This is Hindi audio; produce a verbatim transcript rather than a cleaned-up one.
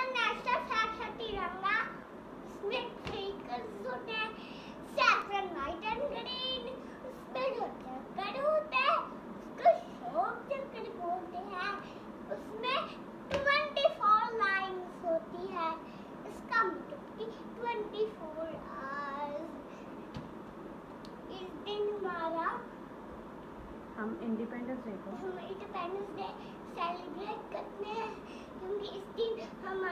नेशनल फ्लैग है तिरंगा। इसमें थ्री कलर्स होते हैं, सैफरन, व्हाइट एंड ग्रीन। उसमें जो चक्कर होते हैं उसको अशोक चक्कर बोलते हैं। उसमें ट्वेंटी फोर लाइन्स होती है। इसका मतलब कि ट्वेंटी फोर आवर्स। इस दिन हमारा हम इंडिपेंडेंस डे को हम इंडिपेंडेंस डे सेलिब्रेट करते हैं, क्योंकि इस दिन हम